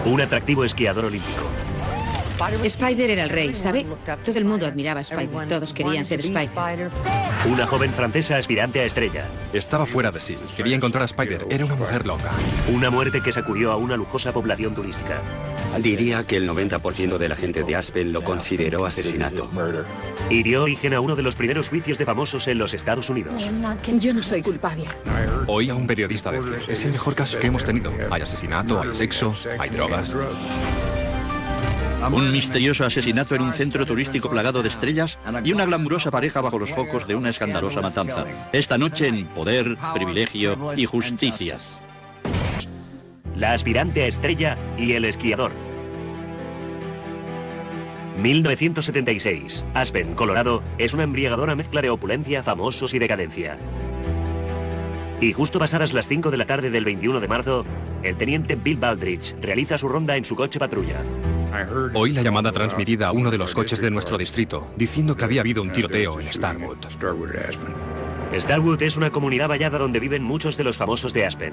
Un atractivo esquiador olímpico. Spider era el rey, ¿sabe? Todo el mundo admiraba a Spider. Todos querían ser Spider. Una joven francesa aspirante a estrella. Estaba fuera de sí. Quería encontrar a Spider. Era una mujer loca. Una muerte que sacudió a una lujosa población turística. Diría que el 90% de la gente de Aspen lo consideró asesinato. Hirió origen a uno de los primeros juicios de famosos en los Estados Unidos. Yo no soy culpable. Oí a un periodista decir, es el mejor caso que hemos tenido. Hay asesinato, hay sexo, hay drogas. Un misterioso asesinato en un centro turístico plagado de estrellas y una glamurosa pareja bajo los focos de una escandalosa matanza. Esta noche en Poder, Privilegio y Justicia. La aspirante a estrella y el esquiador. 1976. Aspen, Colorado, es una embriagadora mezcla de opulencia, famosos y decadencia. Y justo pasadas las 5 de la tarde del 21 de marzo, el teniente Bill Baldridge realiza su ronda en su coche patrulla. Oí la llamada transmitida a uno de los coches de nuestro distrito, diciendo que había habido un tiroteo en Starwood. Starwood es una comunidad vallada donde viven muchos de los famosos de Aspen.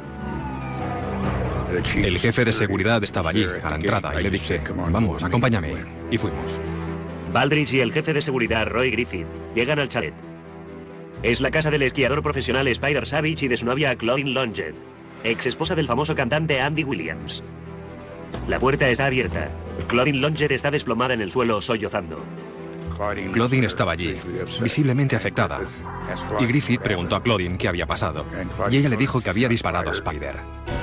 El jefe de seguridad estaba allí, a la entrada, y le dije, vamos, acompáñame. Y fuimos. Baldridge y el jefe de seguridad, Roy Griffith, llegan al chalet. Es la casa del esquiador profesional Spider Savage y de su novia Claudine Longed, ex esposa del famoso cantante Andy Williams. La puerta está abierta. Claudine Longed está desplomada en el suelo, sollozando. Claudine estaba allí, visiblemente afectada. Y Griffith preguntó a Claudine qué había pasado. Y ella le dijo que había disparado a Spider.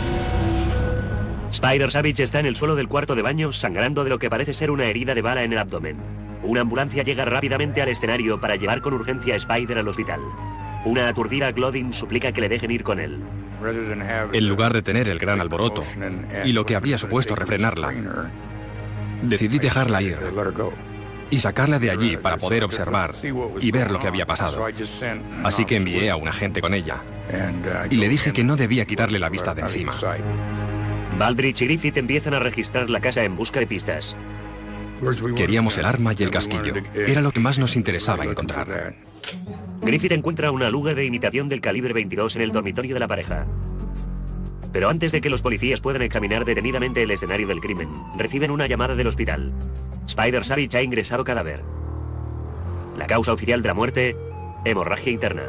Spider Savage está en el suelo del cuarto de baño, sangrando de lo que parece ser una herida de bala en el abdomen. Una ambulancia llega rápidamente al escenario para llevar con urgencia a Spider al hospital. Una aturdida Claudine suplica que le dejen ir con él. En lugar de tener el gran alboroto y lo que habría supuesto refrenarla, decidí dejarla ir y sacarla de allí para poder observar y ver lo que había pasado. Así que envié a un agente con ella y le dije que no debía quitarle la vista de encima. Baldridge y Griffith empiezan a registrar la casa en busca de pistas. Queríamos el arma y el casquillo. Era lo que más nos interesaba encontrar. Griffith encuentra una Luger de imitación del calibre 22 en el dormitorio de la pareja. Pero antes de que los policías puedan examinar detenidamente el escenario del crimen, reciben una llamada del hospital. Spider Savage ha ingresado cadáver. La causa oficial de la muerte, hemorragia interna.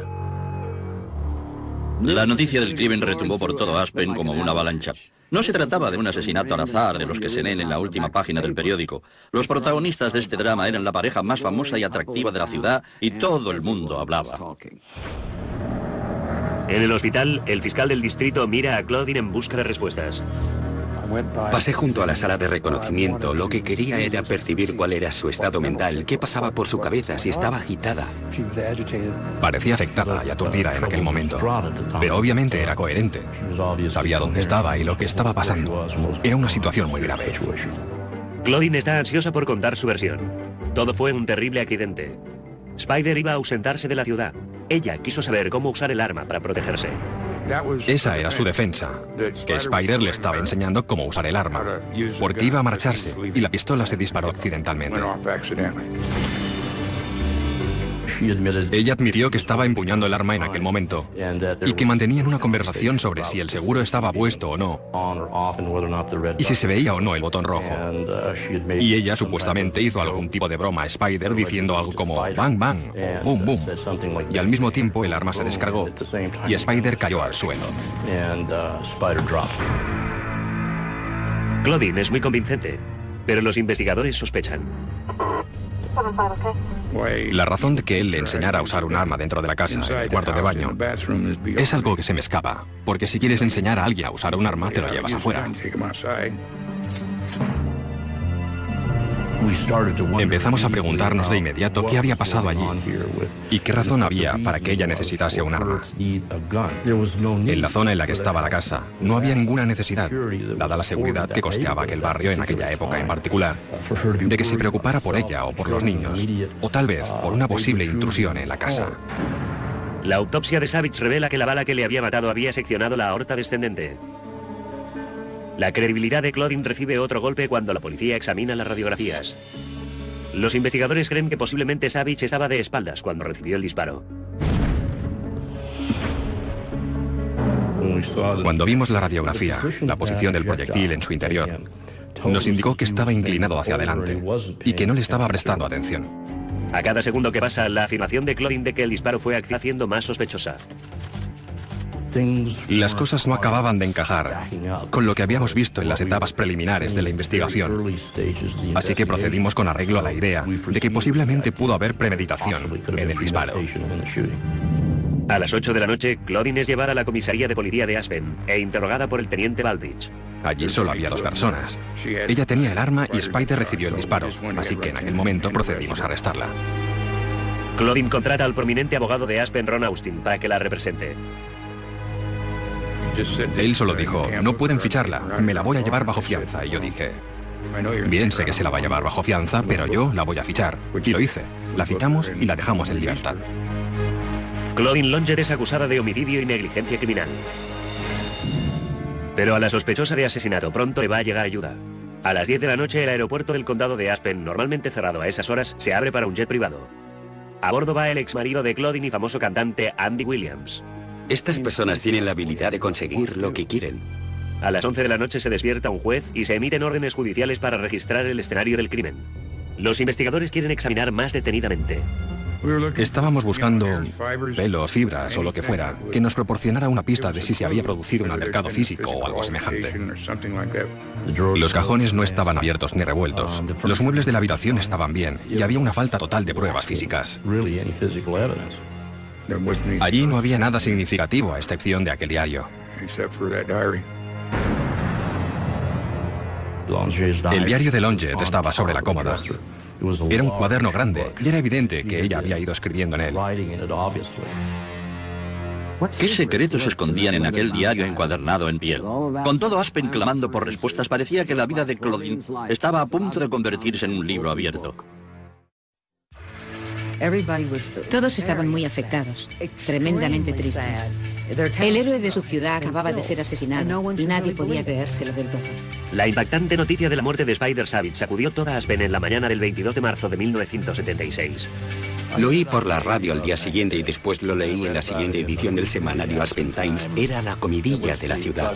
La noticia del crimen retumbó por todo Aspen como una avalancha. No se trataba de un asesinato al azar de los que se leen en la última página del periódico. Los protagonistas de este drama eran la pareja más famosa y atractiva de la ciudad y todo el mundo hablaba. En el hospital, el fiscal del distrito mira a Claudine en busca de respuestas. Pasé junto a la sala de reconocimiento. Lo que quería era percibir cuál era su estado mental, qué pasaba por su cabeza, si estaba agitada. Parecía afectada y aturdida en aquel momento, pero obviamente era coherente. Sabía dónde estaba y lo que estaba pasando. Era una situación muy grave. Claudine está ansiosa por contar su versión. Todo fue un terrible accidente. Spider iba a ausentarse de la ciudad. Ella quiso saber cómo usar el arma para protegerse. Esa era su defensa, que Spider le estaba enseñando cómo usar el arma, porque iba a marcharse y la pistola se disparó accidentalmente. Ella admitió que estaba empuñando el arma en aquel momento y que mantenían una conversación sobre si el seguro estaba puesto o no y si se veía o no el botón rojo. Y ella supuestamente hizo algún tipo de broma a Spider diciendo algo como bang bang o boom boom. Y al mismo tiempo el arma se descargó y Spider cayó al suelo. Claudine es muy convincente, pero los investigadores sospechan. La razón de que él le enseñara a usar un arma dentro de la casa, en el cuarto de baño, es algo que se me escapa, porque si quieres enseñar a alguien a usar un arma, te lo llevas afuera. Empezamos a preguntarnos de inmediato qué había pasado allí y qué razón había para que ella necesitase un arma. En la zona en la que estaba la casa no había ninguna necesidad, dada la seguridad que costeaba aquel barrio en aquella época en particular, de que se preocupara por ella o por los niños, o tal vez por una posible intrusión en la casa. La autopsia de Savage revela que la bala que le había matado había seccionado la aorta descendente. La credibilidad de Claudine recibe otro golpe cuando la policía examina las radiografías. Los investigadores creen que posiblemente Savage estaba de espaldas cuando recibió el disparo. Cuando vimos la radiografía, la posición del proyectil en su interior, Nos indicó que estaba inclinado hacia adelante y que no le estaba prestando atención. A cada segundo que pasa, la afirmación de Claudine de que el disparo fue haciendo más sospechosa. Las cosas no acababan de encajar con lo que habíamos visto en las etapas preliminares de la investigación. Así que procedimos con arreglo a la idea de que posiblemente pudo haber premeditación en el disparo. A las 8 de la noche, Claudine es llevada a la comisaría de policía de Aspen e interrogada por el teniente Baldrige. Allí solo había 2 personas. Ella tenía el arma y Spider recibió el disparo, así que en aquel momento procedimos a arrestarla. Claudine contrata al prominente abogado de Aspen, Ron Austin, para que la represente. Él solo dijo, no pueden ficharla, me la voy a llevar bajo fianza. Y yo dije, bien, sé que se la va a llevar bajo fianza, pero yo la voy a fichar. Y lo hice. La fichamos y la dejamos en libertad. Claudine Longet es acusada de homicidio y negligencia criminal. Pero a la sospechosa de asesinato pronto le va a llegar ayuda. A las 10 de la noche, el aeropuerto del condado de Aspen, normalmente cerrado a esas horas, se abre para un jet privado. A bordo va el exmarido de Claudine y famoso cantante Andy Williams. Estas personas tienen la habilidad de conseguir lo que quieren. A las 11 de la noche se despierta un juez y se emiten órdenes judiciales para registrar el escenario del crimen. Los investigadores quieren examinar más detenidamente. Estábamos buscando pelos, fibras o lo que fuera, que nos proporcionara una pista de si se había producido un altercado físico o algo semejante. Los cajones no estaban abiertos ni revueltos. Los muebles de la habitación estaban bien y había una falta total de pruebas físicas. Allí no había nada significativo a excepción de aquel diario. El diario de Longet estaba sobre la cómoda. Era un cuaderno grande y era evidente que ella había ido escribiendo en él. ¿Qué secretos se escondían en aquel diario encuadernado en piel? Con todo Aspen clamando por respuestas, parecía que la vida de Claudine estaba a punto de convertirse en un libro abierto. Todos estaban muy afectados, tremendamente tristes. El héroe de su ciudad acababa de ser asesinado y nadie podía creérselo del todo. La impactante noticia de la muerte de Spider Savage sacudió toda Aspen en la mañana del 22 de marzo de 1976. Lo oí por la radio al día siguiente y después lo leí en la siguiente edición del semanario Aspen Times. Era la comidilla de la ciudad.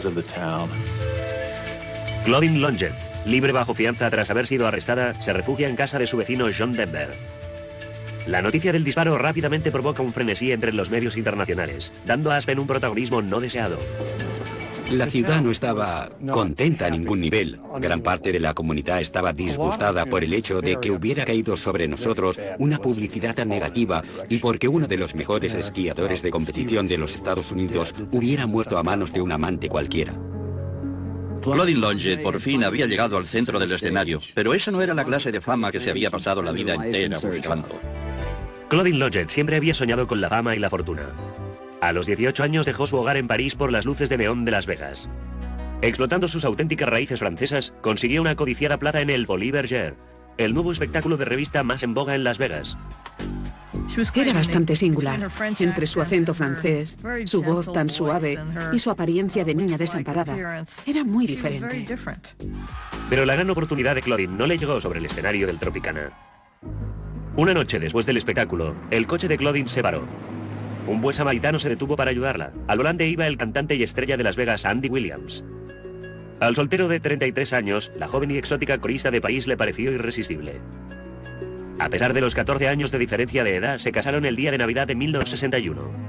Claudine Longet, libre bajo fianza tras haber sido arrestada, se refugia en casa de su vecino John Denver. La noticia del disparo rápidamente provoca un frenesí entre los medios internacionales, dando a Aspen un protagonismo no deseado. La ciudad no estaba contenta a ningún nivel. Gran parte de la comunidad estaba disgustada por el hecho de que hubiera caído sobre nosotros una publicidad tan negativa y porque uno de los mejores esquiadores de competición de los Estados Unidos hubiera muerto a manos de un amante cualquiera. Claudine Longet por fin había llegado al centro del escenario, pero esa no era la clase de fama que se había pasado la vida entera buscando. Claudine Longet siempre había soñado con la fama y la fortuna. A los 18 años dejó su hogar en París por las luces de neón de Las Vegas. Explotando sus auténticas raíces francesas, consiguió una codiciada plaza en el Folie Bergère, el nuevo espectáculo de revista más en boga en Las Vegas. Era bastante singular, entre su acento francés, su voz tan suave y su apariencia de niña desamparada. Era muy diferente. Pero la gran oportunidad de Claudine no le llegó sobre el escenario del Tropicana. Una noche después del espectáculo, el coche de Claudine se paró. Un buen samaritano se detuvo para ayudarla. Al volante iba el cantante y estrella de Las Vegas, Andy Williams. Al soltero de 33 años, la joven y exótica corista de París le pareció irresistible. A pesar de los 14 años de diferencia de edad, se casaron el día de Navidad de 1961.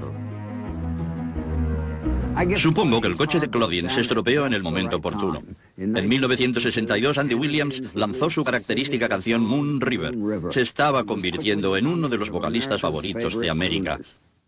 Supongo que el coche de Claudine se estropeó en el momento oportuno. En 1962, Andy Williams lanzó su característica canción Moon River. Se estaba convirtiendo en uno de los vocalistas favoritos de América.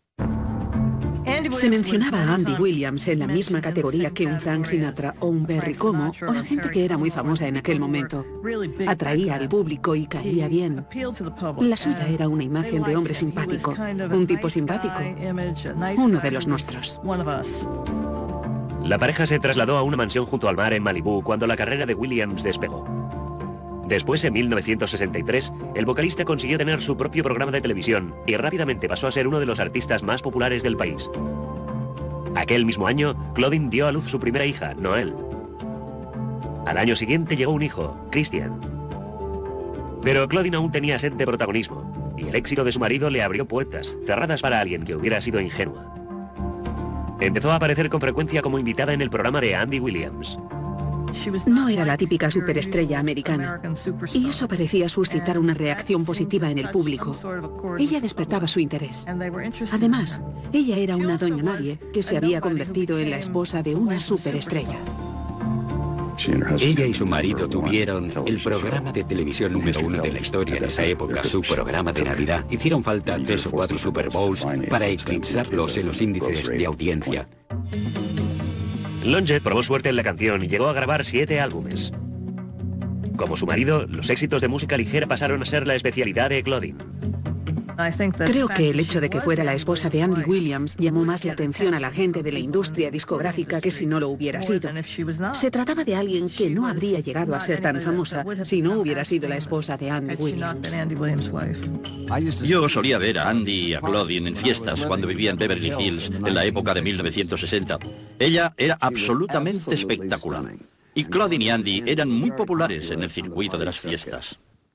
Se mencionaba a Andy Williams en la misma categoría que un Frank Sinatra o un Berry Como o la gente que era muy famosa en aquel momento. Atraía al público y caía bien. La suya era una imagen de hombre simpático, un tipo simpático, uno de los nuestros. La pareja se trasladó a una mansión junto al mar en Malibú cuando la carrera de Williams despegó. Después, en 1963, el vocalista consiguió tener su propio programa de televisión y rápidamente pasó a ser uno de los artistas más populares del país. Aquel mismo año, Claudine dio a luz su primera hija, Noelle. Al año siguiente llegó un hijo, Christian. Pero Claudine aún tenía sed de protagonismo, y el éxito de su marido le abrió puertas, cerradas para alguien que hubiera sido ingenua. Empezó a aparecer con frecuencia como invitada en el programa de Andy Williams. No era la típica superestrella americana, y eso parecía suscitar una reacción positiva en el público. Ella despertaba su interés. Además, ella era una doña nadie que se había convertido en la esposa de una superestrella. Ella y su marido tuvieron el programa de televisión número 1 de la historia en esa época, su programa de Navidad. Hicieron falta 3 o 4 Super Bowls para eclipsarlos en los índices de audiencia. Longett probó suerte en la canción y llegó a grabar 7 álbumes. Como su marido, los éxitos de música ligera pasaron a ser la especialidad de Claudine. Creo que el hecho de que fuera la esposa de Andy Williams llamó más la atención a la gente de la industria discográfica que si no lo hubiera sido. Se trataba de alguien que no habría llegado a ser tan famosa si no hubiera sido la esposa de Andy Williams. Yo solía ver a Andy y a Claudine en fiestas cuando vivía en Beverly Hills en la época de 1960. Ella era absolutamente espectacular. Y Claudine y Andy eran muy populares en el circuito de las fiestas.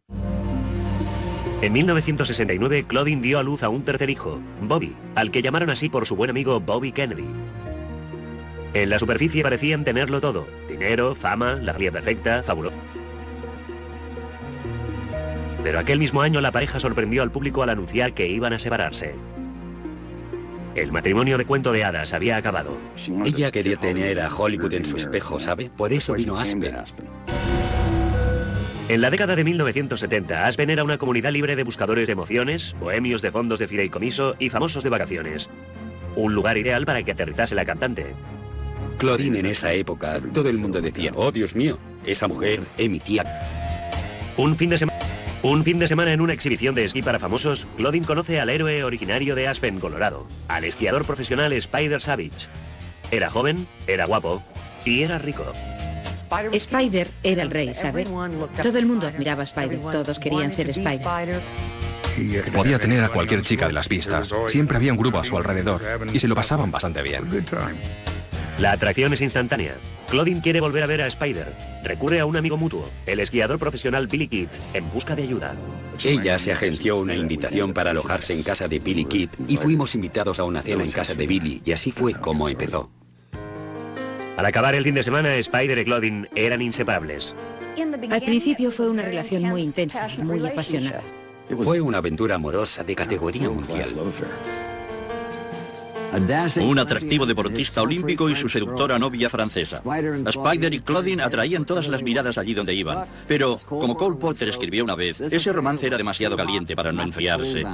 En 1969, Claudine dio a luz a un tercer hijo, Bobby, al que llamaron así por su buen amigo Bobby Kennedy. En la superficie parecían tenerlo todo: dinero, fama, la familia perfecta, fabuloso. Pero aquel mismo año la pareja sorprendió al público al anunciar que iban a separarse. El matrimonio de cuento de hadas había acabado. Ella quería tener a Hollywood en su espejo, ¿sabe? Por eso vino Aspen. En la década de 1970, Aspen era una comunidad libre de buscadores de emociones, bohemios de fondos de fideicomiso y famosos de vacaciones. Un lugar ideal para que aterrizase la cantante. Claudine en esa época, todo el mundo decía, oh Dios mío, esa mujer es mi tía. Un fin de semana en una exhibición de esquí para famosos, Claudine conoce al héroe originario de Aspen, Colorado, al esquiador profesional Spider Savage. Era joven, era guapo y era rico. Spider era el rey, ¿sabe? Todo el mundo admiraba a Spider, todos querían ser Spider. Podía tener a cualquier chica de las pistas. Siempre había un grupo a su alrededor y se lo pasaban bastante bien. La atracción es instantánea. Claudine quiere volver a ver a Spider. Recurre a un amigo mutuo, el esquiador profesional Billy Kidd, en busca de ayuda. Ella se agenció una invitación para alojarse en casa de Billy Kidd y fuimos invitados a una cena en casa de Billy, y así fue como empezó. Al acabar el fin de semana, Spider y Claudine eran inseparables. Al principio fue una relación muy intensa, muy apasionada. Fue una aventura amorosa de categoría mundial. Un atractivo deportista olímpico y su seductora novia francesa. Spider y Claudine atraían todas las miradas allí donde iban. Pero, como Cole Porter escribió una vez, ese romance era demasiado caliente para no enfriarse.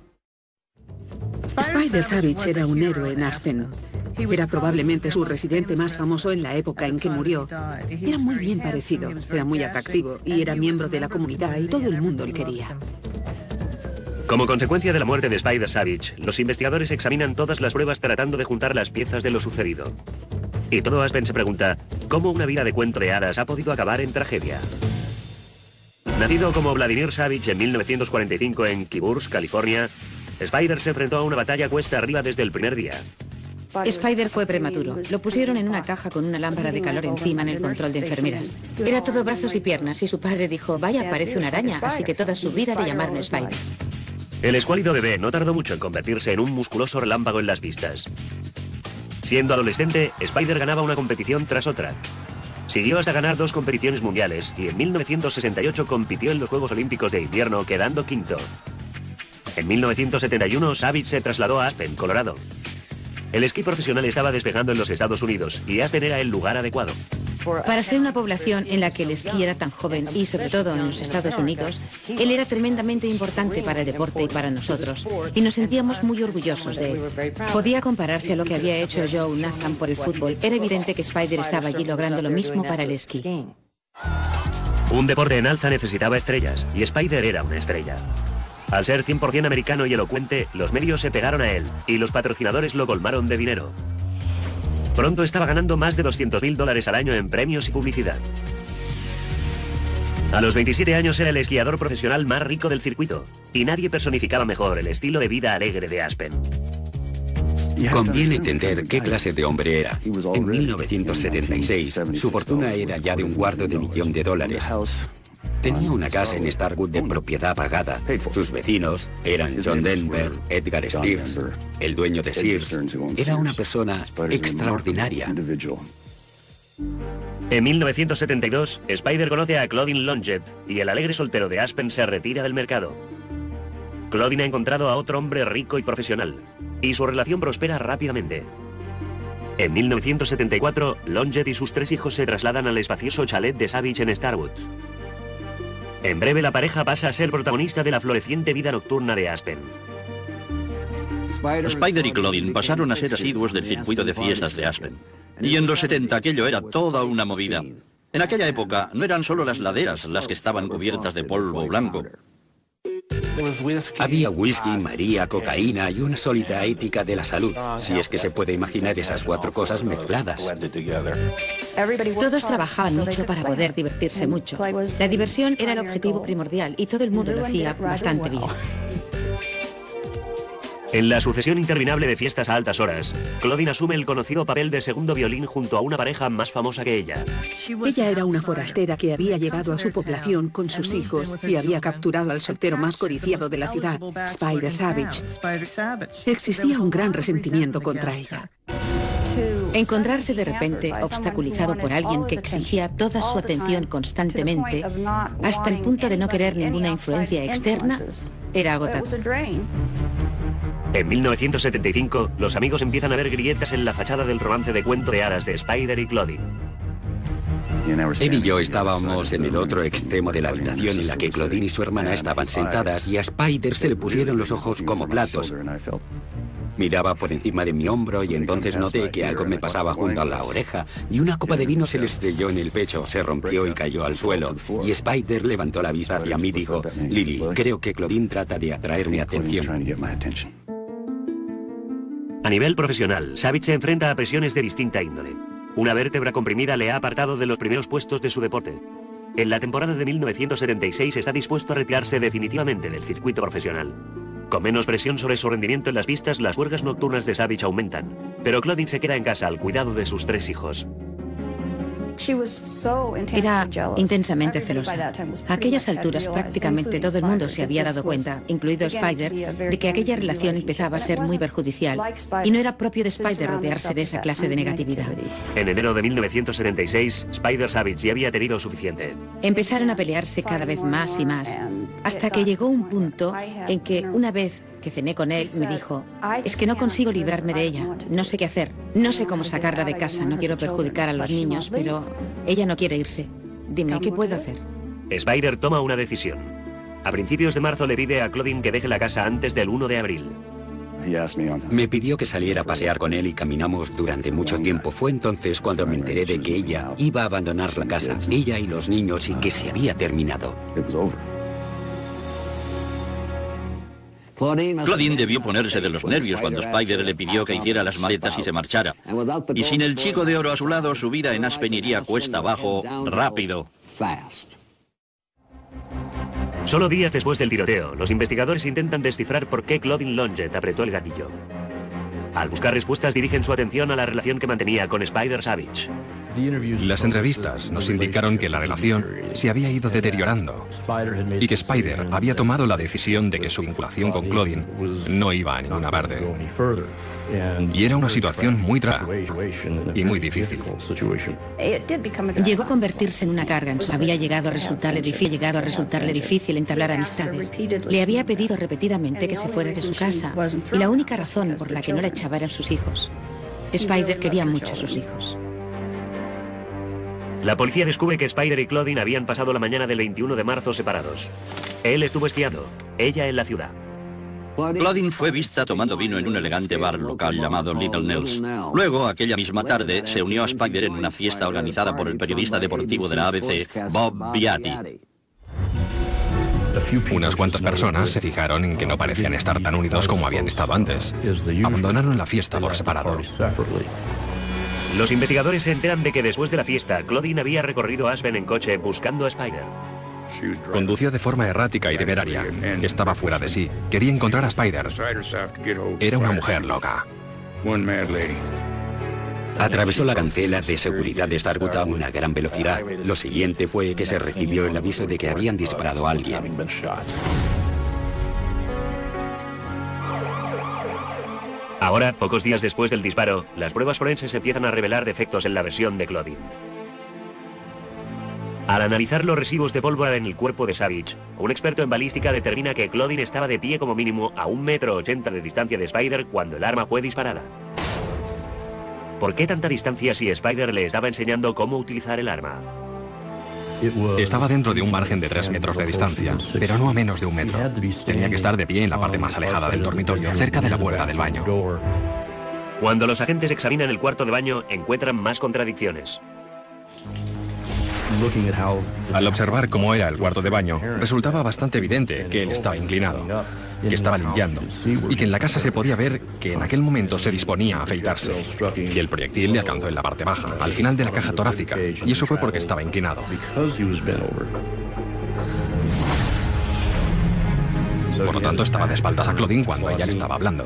Spider Savage era un héroe en Aspen. Era probablemente su residente más famoso en la época en que murió. Era muy bien parecido, era muy atractivo y era miembro de la comunidad y todo el mundo le quería. Como consecuencia de la muerte de Spider Savage, los investigadores examinan todas las pruebas tratando de juntar las piezas de lo sucedido. Y todo Aspen se pregunta, ¿cómo una vida de cuento de hadas ha podido acabar en tragedia? Nacido como Vladimir Savage en 1945 en Keyburst, California, Spider se enfrentó a una batalla cuesta arriba desde el primer día. Spider fue prematuro. Lo pusieron en una caja con una lámpara de calor encima en el control de enfermeras. Era todo brazos y piernas y su padre dijo, vaya, parece una araña, así que toda su vida le llamaron Spider. El escuálido bebé no tardó mucho en convertirse en un musculoso relámpago en las pistas. Siendo adolescente, Spider ganaba una competición tras otra. Siguió hasta ganar 2 competiciones mundiales y en 1968 compitió en los Juegos Olímpicos de Invierno, quedando quinto. En 1971, Savage se trasladó a Aspen, Colorado. El esquí profesional estaba despegando en los Estados Unidos y Aspen era el lugar adecuado. Para ser una población en la que el esquí era tan joven y sobre todo en los Estados Unidos, él era tremendamente importante para el deporte y para nosotros, y nos sentíamos muy orgullosos de él. Podía compararse a lo que había hecho Joe Nathan por el fútbol. Era evidente que Spider estaba allí logrando lo mismo para el esquí. Un deporte en alza necesitaba estrellas, y Spider era una estrella. Al ser 100% americano y elocuente, los medios se pegaron a él, y los patrocinadores lo colmaron de dinero. Pronto estaba ganando más de $200.000 al año en premios y publicidad. A los 27 años era el esquiador profesional más rico del circuito, y nadie personificaba mejor el estilo de vida alegre de Aspen. Conviene entender qué clase de hombre era. En 1976, su fortuna era ya de $250,000. Tenía una casa en Starwood de propiedad pagada. Sus vecinos eran John Denver, Edgar Steers, el dueño de Sears. Era una persona extraordinaria. En 1972, Spider conoce a Claudine Longet y el alegre soltero de Aspen se retira del mercado. Claudine ha encontrado a otro hombre rico y profesional, y su relación prospera rápidamente. En 1974, Longet y sus 3 hijos se trasladan al espacioso chalet de Savage en Starwood. En breve, la pareja pasa a ser protagonista de la floreciente vida nocturna de Aspen. Spider y Claudine pasaron a ser asiduos del circuito de fiestas de Aspen. Y en los 70 aquello era toda una movida. En aquella época no eran solo las laderas las que estaban cubiertas de polvo blanco. Había whisky, María, cocaína y una sólida ética de la salud, si es que se puede imaginar esas 4 cosas mezcladas. Todos trabajaban mucho para poder divertirse mucho. La diversión era el objetivo primordial y todo el mundo lo hacía bastante bien. En la sucesión interminable de fiestas a altas horas, Claudine asume el conocido papel de segundo violín junto a una pareja más famosa que ella. Ella era una forastera que había llegado a su población con sus hijos y había capturado al soltero más codiciado de la ciudad, Spider Savage. Existía un gran resentimiento contra ella. Encontrarse de repente obstaculizado por alguien que exigía toda su atención constantemente, hasta el punto de no querer ninguna influencia externa, era agotador. En 1975, los amigos empiezan a ver grietas en la fachada del romance de cuento de hadas de Spider y Claudine. Él y yo estábamos en el otro extremo de la habitación en la que Claudine y su hermana estaban sentadas y a Spider se le pusieron los ojos como platos. Miraba por encima de mi hombro y entonces noté que algo me pasaba junto a la oreja y una copa de vino se le estrelló en el pecho, se rompió y cayó al suelo. Y Spider levantó la vista hacia mí y dijo: Lily, creo que Claudine trata de atraer mi atención. A nivel profesional, Savage se enfrenta a presiones de distinta índole. Una vértebra comprimida le ha apartado de los primeros puestos de su deporte. En la temporada de 1976 está dispuesto a retirarse definitivamente del circuito profesional. Con menos presión sobre su rendimiento en las pistas, las huelgas nocturnas de Savage aumentan, pero Claudine se queda en casa al cuidado de sus 3 hijos. Era intensamente celosa. A aquellas alturas prácticamente todo el mundo se había dado cuenta, incluido Spider, de que aquella relación empezaba a ser muy perjudicial y no era propio de Spider rodearse de esa clase de negatividad. En enero de 1976, Spider Savage ya había tenido suficiente. Empezaron a pelearse cada vez más y más, hasta que llegó un punto en que una vez que cené con él, me dijo: es que no consigo librarme de ella, no sé qué hacer, no sé cómo sacarla de casa, no quiero perjudicar a los niños, pero ella no quiere irse. Dime, ¿qué puedo hacer? Spider toma una decisión. A principios de marzo le pide a Claudine que deje la casa antes del 1 de abril. Me pidió que saliera a pasear con él y caminamos durante mucho tiempo. Fue entonces cuando me enteré de que ella iba a abandonar la casa, ella y los niños, y que se había terminado. Claudine debió ponerse de los nervios cuando Spider le pidió que hiciera las maletas y se marchara. Y sin el chico de oro a su lado, su vida en Aspen iría cuesta abajo rápido. Solo días después del tiroteo, los investigadores intentan descifrar por qué Claudine Longet apretó el gatillo. Al buscar respuestas, dirigen su atención a la relación que mantenía con Spider Savage. Las entrevistas nos indicaron que la relación se había ido deteriorando y que Spider había tomado la decisión de que su vinculación con Claudine no iba a ninguna parte. Y era una situación muy trágica y muy difícil. Llegó a convertirse en una carga. Había llegado a resultarle difícil entablar amistades. Le había pedido repetidamente que se fuera de su casa y la única razón por la que no la echaba eran sus hijos. Spider quería mucho a sus hijos. La policía descubre que Spider y Claudine habían pasado la mañana del 21 de marzo separados. Él estuvo esquiando, ella en la ciudad. Claudine fue vista tomando vino en un elegante bar local llamado Little Nels. Luego, aquella misma tarde, se unió a Spider en una fiesta organizada por el periodista deportivo de la ABC, Bob Beatty. Unas cuantas personas se fijaron en que no parecían estar tan unidos como habían estado antes. Abandonaron la fiesta por separado. Los investigadores se enteran de que después de la fiesta, Claudine había recorrido Aspen en coche buscando a Spider. Condució de forma errática y temeraria. Estaba fuera de sí. Quería encontrar a Spider. Era una mujer loca. Atravesó la cancela de seguridad de Starwood a una gran velocidad. Lo siguiente fue que se recibió el aviso de que habían disparado a alguien. Ahora, pocos días después del disparo, las pruebas forenses empiezan a revelar defectos en la versión de Claudine. Al analizar los residuos de pólvora en el cuerpo de Savage, un experto en balística determina que Claudine estaba de pie como mínimo a 1,80 m de distancia de Spider cuando el arma fue disparada. ¿Por qué tanta distancia si Spider le estaba enseñando cómo utilizar el arma? Estaba dentro de un margen de 3 metros de distancia, pero no a menos de 1 metro. Tenía que estar de pie en la parte más alejada del dormitorio, cerca de la puerta del baño. Cuando los agentes examinan el cuarto de baño, encuentran más contradicciones. Al observar cómo era el cuarto de baño, resultaba bastante evidente que él estaba inclinado, que estaba limpiando, y que en la casa se podía ver que en aquel momento se disponía a afeitarse, y el proyectil le alcanzó en la parte baja, al final de la caja torácica, y eso fue porque estaba inclinado. Por lo tanto, estaba de espaldas a Claudine cuando ella le estaba hablando.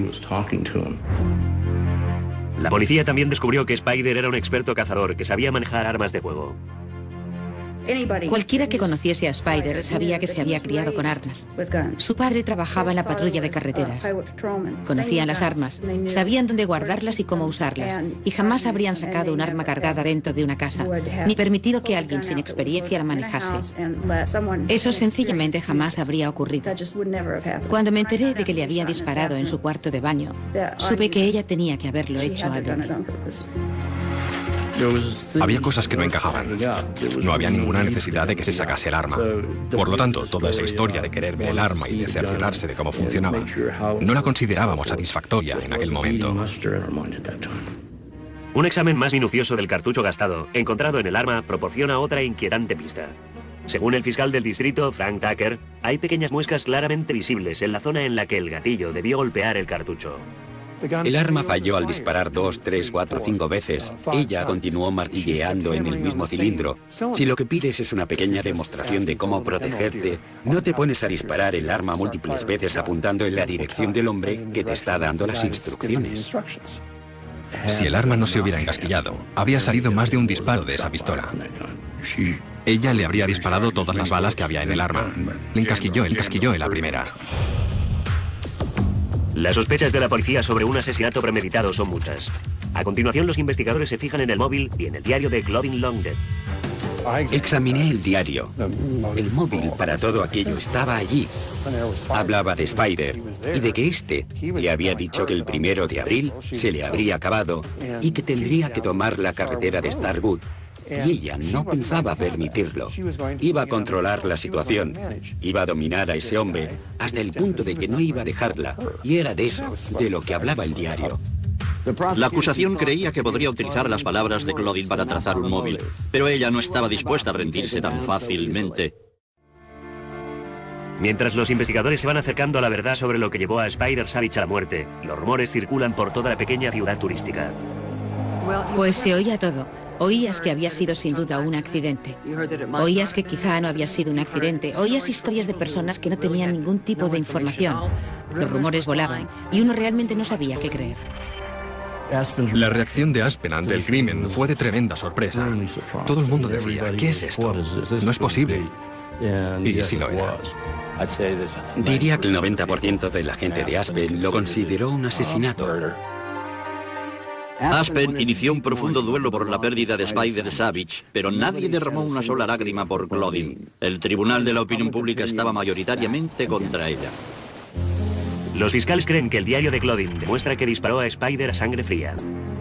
La policía también descubrió que Spider era un experto cazador que sabía manejar armas de fuego. Cualquiera que conociese a Spider sabía que se había criado con armas. Su padre trabajaba en la patrulla de carreteras. Conocían las armas, sabían dónde guardarlas y cómo usarlas, y jamás habrían sacado un arma cargada dentro de una casa, ni permitido que alguien sin experiencia la manejase. Eso sencillamente jamás habría ocurrido. Cuando me enteré de que le había disparado en su cuarto de baño, supe que ella tenía que haberlo hecho adrede. Había cosas que no encajaban. No había ninguna necesidad de que se sacase el arma. Por lo tanto, toda esa historia de querer ver el arma y de cerciorarse de cómo funcionaba, no la considerábamos satisfactoria en aquel momento. Un examen más minucioso del cartucho gastado, encontrado en el arma, proporciona otra inquietante pista. Según el fiscal del distrito, Frank Tucker, hay pequeñas muescas claramente visibles en la zona en la que el gatillo debió golpear el cartucho. El arma falló al disparar 2, 3, 4, 5 veces. Ella continuó martilleando en el mismo cilindro. Si lo que pides es una pequeña demostración de cómo protegerte, no te pones a disparar el arma múltiples veces apuntando en la dirección del hombre que te está dando las instrucciones. Si el arma no se hubiera encasquillado, habría salido más de un disparo de esa pistola. Ella le habría disparado todas las balas que había en el arma. Le encasquilló en la primera. Las sospechas de la policía sobre un asesinato premeditado son muchas. A continuación, los investigadores se fijan en el móvil y en el diario de Claudine Longdead. Examiné el diario. El móvil para todo aquello estaba allí. Hablaba de Spider y de que éste le había dicho que el 1 de abril se le habría acabado y que tendría que tomar la carretera de Starwood. Y ella no pensaba permitirlo. Iba a controlar la situación. Iba a dominar a ese hombre hasta el punto de que no iba a dejarla. Y era de eso, de lo que hablaba el diario. La acusación creía que podría utilizar las palabras de Claudine para trazar un móvil, pero ella no estaba dispuesta a rendirse tan fácilmente. Mientras los investigadores se van acercando a la verdad sobre lo que llevó a Spider Savage a la muerte, los rumores circulan por toda la pequeña ciudad turística. Pues se oía todo. Oías que había sido sin duda un accidente. Oías que quizá no había sido un accidente. Oías historias de personas que no tenían ningún tipo de información. Los rumores volaban y uno realmente no sabía qué creer. La reacción de Aspen ante el crimen fue de tremenda sorpresa. Todo el mundo decía, ¿qué es esto? No es posible. Y sí lo era. Diría que el 90% de la gente de Aspen lo consideró un asesinato. Aspen inició un profundo duelo por la pérdida de Spider Savage, pero nadie derramó una sola lágrima por Claudine. El tribunal de la opinión pública estaba mayoritariamente contra ella. Los fiscales creen que el diario de Claudine demuestra que disparó a Spider a sangre fría.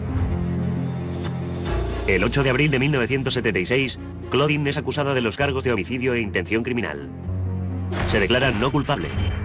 El 8 de abril de 1976, Claudine es acusada de los cargos de homicidio e intención criminal. Se declara no culpable.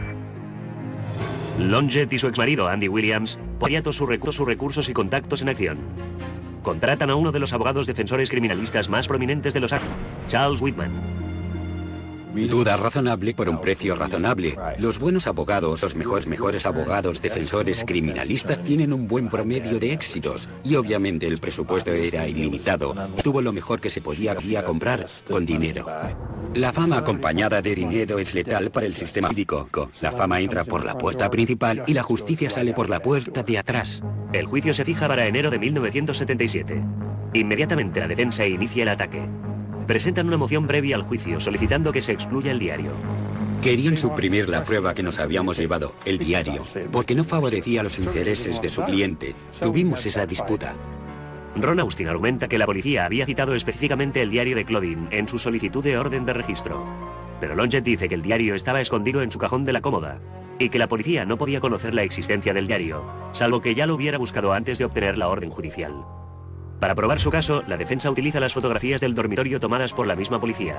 Longdead y su exmarido, Andy Williams, ponían todos sus recursos y contactos en acción. Contratan a uno de los abogados defensores criminalistas más prominentes de los años, Charles Whitman. Duda razonable por un precio razonable. Los buenos abogados, los mejores abogados defensores criminalistas tienen un buen promedio de éxitos. Y obviamente el presupuesto era ilimitado. Tuvo lo mejor que se podía comprar con dinero. La fama acompañada de dinero es letal para el sistema jurídico. La fama entra por la puerta principal y la justicia sale por la puerta de atrás. El juicio se fija para enero de 1977. Inmediatamente la defensa inicia el ataque. Presentan una moción previa al juicio solicitando que se excluya el diario. Querían suprimir la prueba que nos habíamos llevado, el diario, porque no favorecía los intereses de su cliente. Tuvimos esa disputa. Ron Austin argumenta que la policía había citado específicamente el diario de Claudine en su solicitud de orden de registro. Pero Longett dice que el diario estaba escondido en su cajón de la cómoda y que la policía no podía conocer la existencia del diario, salvo que ya lo hubiera buscado antes de obtener la orden judicial. Para probar su caso, la defensa utiliza las fotografías del dormitorio tomadas por la misma policía.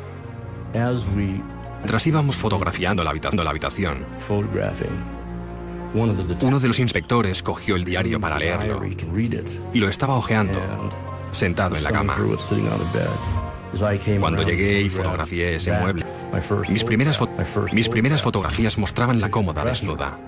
Mientras íbamos fotografiando la habitación, uno de los inspectores cogió el diario para leerlo y lo estaba hojeando, sentado en la cama. Cuando llegué y fotografié ese mueble, mis primeras fotografías mostraban la cómoda desnuda.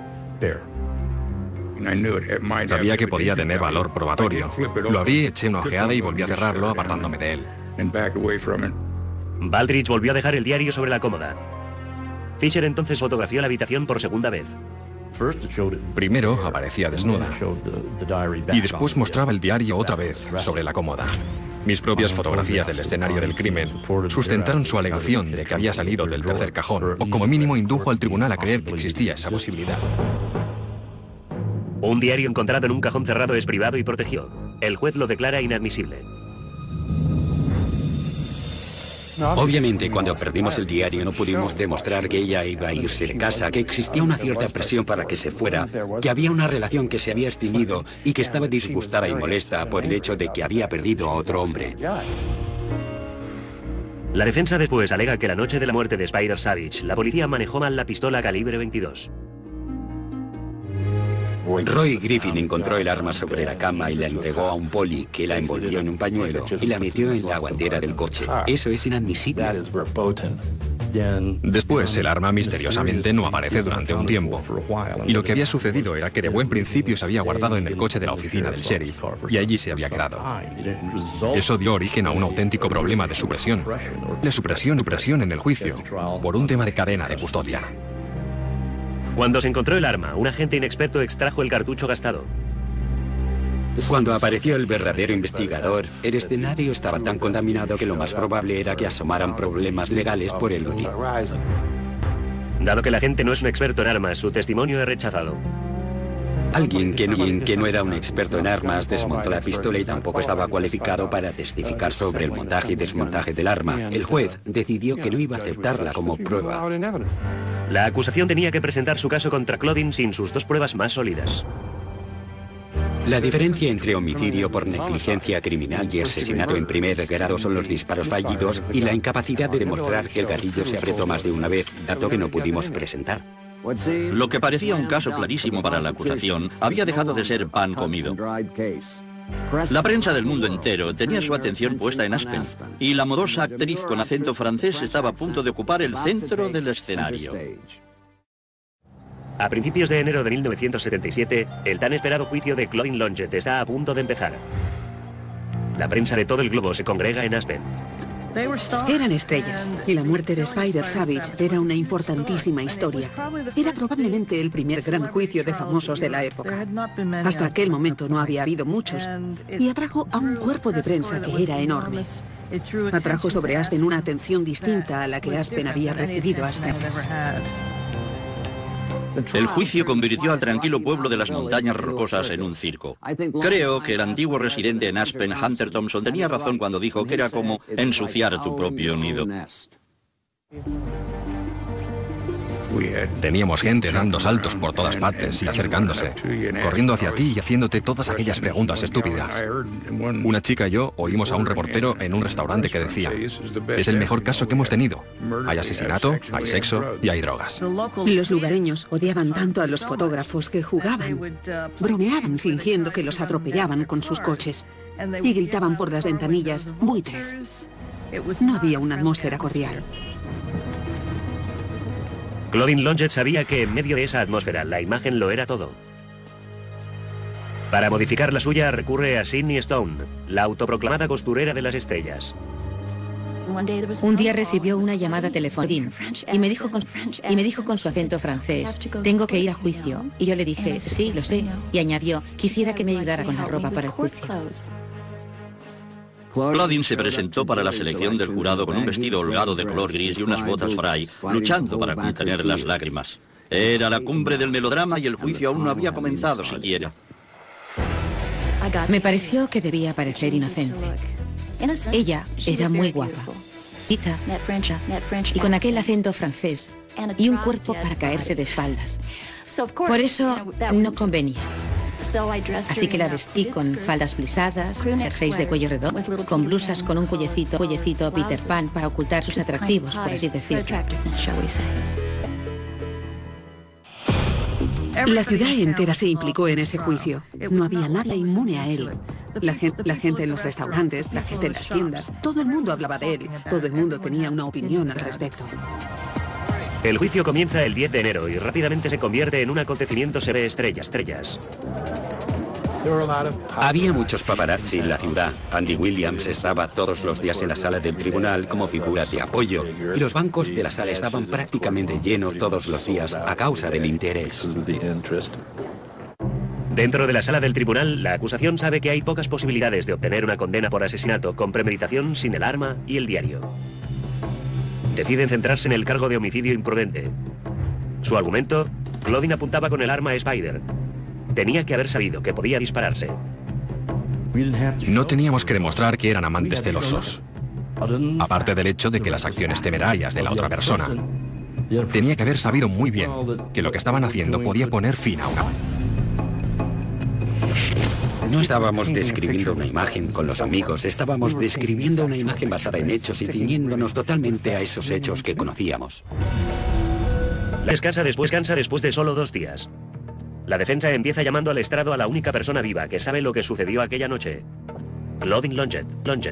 Sabía que podía tener valor probatorio. Lo abrí, eché una ojeada y volví a cerrarlo, apartándome de él. Baldrige volvió a dejar el diario sobre la cómoda. Fisher entonces fotografió la habitación por segunda vez. Primero aparecía desnuda y después mostraba el diario otra vez sobre la cómoda. Mis propias fotografías del escenario del crimen sustentaron su alegación de que había salido del tercer cajón, o como mínimo indujo al tribunal a creer que existía esa posibilidad. Un diario encontrado en un cajón cerrado es privado y protegido. El juez lo declara inadmisible. Obviamente, cuando perdimos el diario no pudimos demostrar que ella iba a irse de casa, que existía una cierta presión para que se fuera, que había una relación que se había extinguido y que estaba disgustada y molesta por el hecho de que había perdido a otro hombre. La defensa después alega que la noche de la muerte de Spider Savage, la policía manejó mal la pistola calibre 22. Roy Griffin encontró el arma sobre la cama y la entregó a un poli que la envolvió en un pañuelo y la metió en la guantera del coche. Eso es inadmisible. Después, el arma misteriosamente no aparece durante un tiempo. Y lo que había sucedido era que de buen principio se había guardado en el coche de la oficina del sheriff y allí se había quedado. Eso dio origen a un auténtico problema de supresión. La supresión en el juicio, por un tema de cadena de custodia. Cuando se encontró el arma, un agente inexperto extrajo el cartucho gastado. Cuando apareció el verdadero investigador, el escenario estaba tan contaminado que lo más probable era que asomaran problemas legales por el horizonte. Dado que la agente no es un experto en armas, su testimonio es rechazado. Alguien que no era un experto en armas desmontó la pistola y tampoco estaba cualificado para testificar sobre el montaje y desmontaje del arma. El juez decidió que no iba a aceptarla como prueba. La acusación tenía que presentar su caso contra Claudine sin sus dos pruebas más sólidas. La diferencia entre homicidio por negligencia criminal y asesinato en primer grado son los disparos fallidos y la incapacidad de demostrar que el gatillo se apretó más de una vez, dato que no pudimos presentar. Lo que parecía un caso clarísimo para la acusación había dejado de ser pan comido. La prensa del mundo entero tenía su atención puesta en Aspen, y la modosa actriz con acento francés estaba a punto de ocupar el centro del escenario. A principios de enero de 1977, el tan esperado juicio de Claudine Longett está a punto de empezar. La prensa de todo el globo se congrega en Aspen. Eran estrellas, y la muerte de Spider Savage era una importantísima historia. Era probablemente el primer gran juicio de famosos de la época. Hasta aquel momento no había habido muchos, y atrajo a un cuerpo de prensa que era enorme. Atrajo sobre Aspen una atención distinta a la que Aspen había recibido hasta entonces. El juicio convirtió al tranquilo pueblo de las montañas rocosas en un circo. Creo que el antiguo residente en Aspen, Hunter Thompson, tenía razón cuando dijo que era como ensuciar tu propio nido. Teníamos gente dando saltos por todas partes y acercándose, corriendo hacia ti y haciéndote todas aquellas preguntas estúpidas. Una chica y yo oímos a un reportero en un restaurante que decía: es el mejor caso que hemos tenido. Hay asesinato, hay sexo y hay drogas. Los lugareños odiaban tanto a los fotógrafos que jugaban, bromeaban fingiendo que los atropellaban con sus coches y gritaban por las ventanillas: buitres. No había una atmósfera cordial. Claudine Longett sabía que en medio de esa atmósfera la imagen lo era todo. Para modificar la suya recurre a Sidney Stone, la autoproclamada costurera de las estrellas. Un día recibió una llamada telefónica y me dijo con su acento francés: tengo que ir a juicio. Y yo le dije: sí, lo sé. Y añadió: quisiera que me ayudara con la ropa para el juicio. Claudine se presentó para la selección del jurado con un vestido holgado de color gris y unas botas Frey, luchando para contener las lágrimas. Era la cumbre del melodrama y el juicio aún no había comenzado siquiera. Me pareció que debía parecer inocente. Ella era muy guapa, cita, y con aquel acento francés y un cuerpo para caerse de espaldas. Por eso no convenía. Así que la vestí con faldas plisadas, jerseys de cuello redondo, con blusas con un cuellecito Peter Pan para ocultar sus atractivos, por así decirlo. La ciudad entera se implicó en ese juicio. No había nadie inmune a él. La gente en los restaurantes, la gente en las tiendas, todo el mundo hablaba de él. Todo el mundo tenía una opinión al respecto. El juicio comienza el 10 de enero y rápidamente se convierte en un acontecimiento se ve estrellas. Había muchos paparazzi en la ciudad. Andy Williams estaba todos los días en la sala del tribunal como figura de apoyo y los bancos de la sala estaban prácticamente llenos todos los días a causa del interés. Dentro de la sala del tribunal, la acusación sabe que hay pocas posibilidades de obtener una condena por asesinato con premeditación sin el arma y el diario. Deciden centrarse en el cargo de homicidio imprudente. Su argumento: Claudine apuntaba con el arma a Spider. Tenía que haber sabido que podía dispararse. No teníamos que demostrar que eran amantes celosos. Aparte del hecho de que las acciones temerarias de la otra persona. Tenía que haber sabido muy bien que lo que estaban haciendo podía poner fin a una... No estábamos describiendo una imagen con los amigos, estábamos describiendo una imagen basada en hechos y ciñéndonos totalmente a esos hechos que conocíamos. Descansa después de solo 2 días. La defensa empieza llamando al estrado a la única persona viva que sabe lo que sucedió aquella noche: Claudine Longet.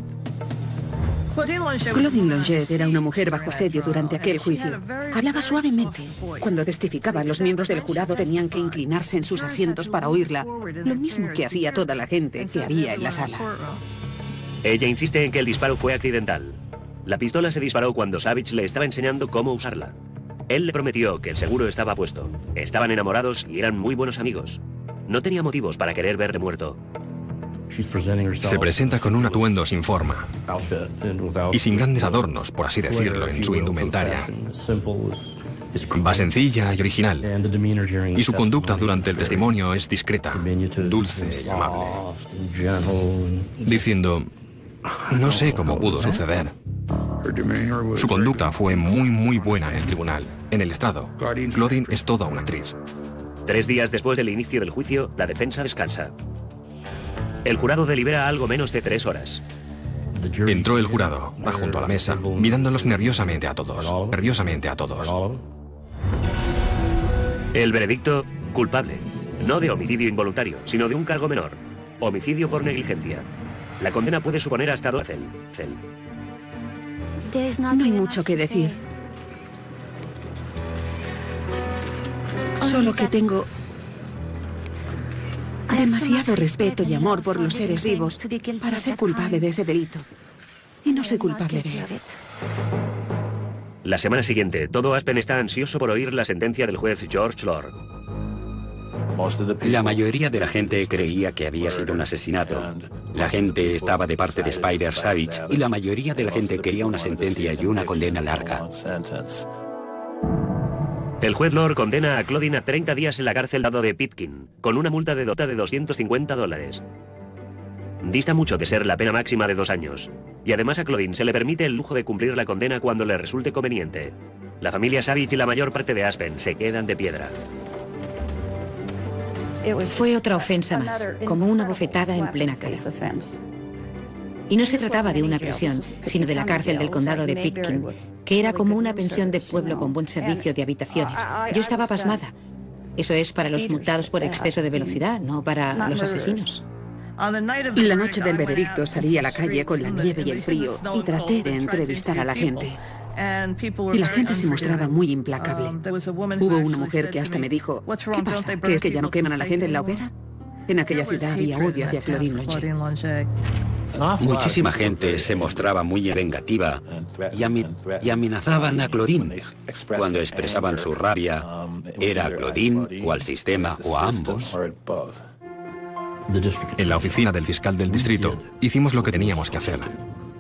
Claudine Longet era una mujer bajo asedio durante aquel juicio. Hablaba suavemente. Cuando testificaba, los miembros del jurado tenían que inclinarse en sus asientos para oírla, lo mismo que hacía toda la gente que había en la sala. Ella insiste en que el disparo fue accidental. La pistola se disparó cuando Savage le estaba enseñando cómo usarla. Él le prometió que el seguro estaba puesto. Estaban enamorados y eran muy buenos amigos. No tenía motivos para querer verle muerto. Se presenta con un atuendo sin forma y sin grandes adornos, por así decirlo, en su indumentaria. Va sencilla y original, y su conducta durante el testimonio es discreta, dulce y amable, diciendo: no sé cómo pudo suceder. Su conducta fue muy buena en el tribunal. En el estrado, Claudine es toda una actriz. 3 días después del inicio del juicio, la defensa descansa. El jurado delibera algo menos de 3 horas. Entró el jurado, va junto a la mesa, mirándolos nerviosamente a todos. El veredicto: culpable. No de homicidio involuntario, sino de un cargo menor: homicidio por negligencia. La condena puede suponer hasta 12 cárcel. No hay mucho que decir. Solo que tengo demasiado respeto y amor por los seres vivos para ser culpable de ese delito. Y no soy culpable de él. La semana siguiente, todo Aspen está ansioso por oír la sentencia del juez George Lord. La mayoría de la gente creía que había sido un asesinato. La gente estaba de parte de Spider Savage y la mayoría de la gente quería una sentencia y una condena larga. El juez Lord condena a Claudine a 30 días en la cárcel al lado de Pitkin, con una multa de $250. Dista mucho de ser la pena máxima de 2 años. Y además a Claudine se le permite el lujo de cumplir la condena cuando le resulte conveniente. La familia Savage y la mayor parte de Aspen se quedan de piedra. Fue otra ofensa más, como una bofetada en plena cara. Y no se trataba de una prisión, sino de la cárcel del condado de Pitkin, que era como una pensión de pueblo con buen servicio de habitaciones. Yo estaba pasmada. Eso es para los multados por exceso de velocidad, no para los asesinos. La noche del veredicto salí a la calle con la nieve y el frío y traté de entrevistar a la gente. Y la gente se mostraba muy implacable. Hubo una mujer que hasta me dijo: ¿qué pasa? ¿Que es que ya no queman a la gente en la hoguera? En aquella ciudad había odio hacia Claudine Longet. Muchísima gente se mostraba muy vengativa y amenazaban a Claudine. Cuando expresaban su rabia, era a Claudine o al sistema o a ambos. En la oficina del fiscal del distrito, hicimos lo que teníamos que hacer.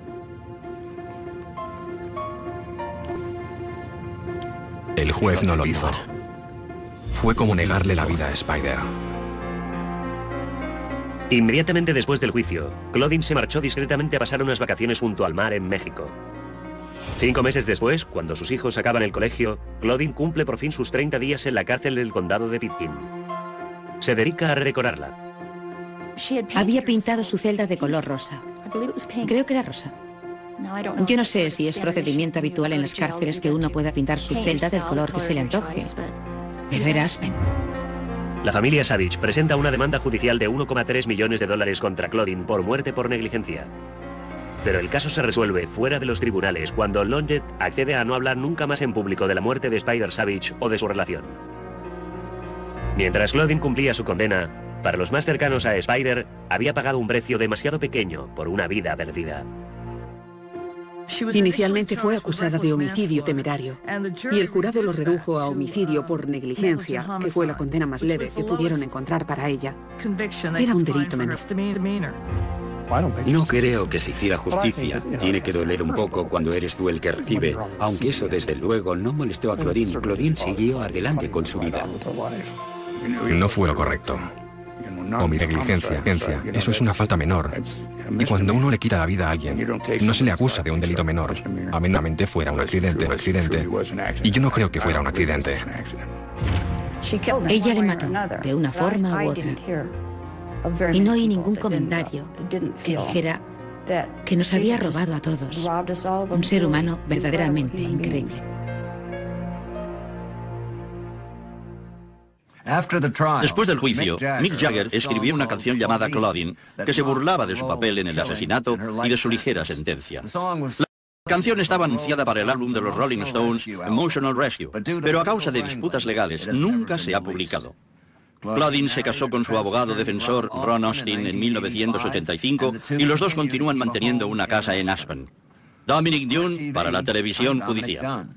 El juez no lo hizo. Fue como negarle la vida a Spider. Inmediatamente después del juicio, Claudine se marchó discretamente a pasar unas vacaciones junto al mar en México. 5 meses después, cuando sus hijos acaban el colegio, Claudine cumple por fin sus 30 días en la cárcel del condado de Pitkin. Se dedica a redecorarla. Había pintado su celda de color rosa. Creo que era rosa. Yo no sé si es procedimiento habitual en las cárceles que uno pueda pintar su celda del color que se le antoje, pero era Aspen. La familia Savage presenta una demanda judicial de 1,3 millones de dólares contra Claudine por muerte por negligencia. Pero el caso se resuelve fuera de los tribunales cuando Longett accede a no hablar nunca más en público de la muerte de Spider Savage o de su relación. Mientras Claudine cumplía su condena, para los más cercanos a Spider, había pagado un precio demasiado pequeño por una vida perdida. Inicialmente fue acusada de homicidio temerario y el jurado lo redujo a homicidio por negligencia, que fue la condena más leve que pudieron encontrar para ella. Era un delito menor. No creo que se hiciera justicia. Tiene que doler un poco cuando eres tú el que recibe, aunque eso desde luego no molestó a Claudine. Claudine siguió adelante con su vida. No fue lo correcto. O mi negligencia. Eso es una falta menor. Y cuando uno le quita la vida a alguien, no se le acusa de un delito menor. Amenamente fuera un accidente. Y yo no creo que fuera un accidente. Ella le mató, de una forma u otra. Y no oí ningún comentario que dijera que nos había robado a todos. Un ser humano verdaderamente increíble. Después del juicio, Mick Jagger escribió una canción llamada Claudine, que se burlaba de su papel en el asesinato y de su ligera sentencia. La canción estaba anunciada para el álbum de los Rolling Stones, Emotional Rescue, pero a causa de disputas legales nunca se ha publicado. Claudine se casó con su abogado defensor Ron Austin en 1985 y los dos continúan manteniendo una casa en Aspen. Dominic Dunne para la televisión judicial.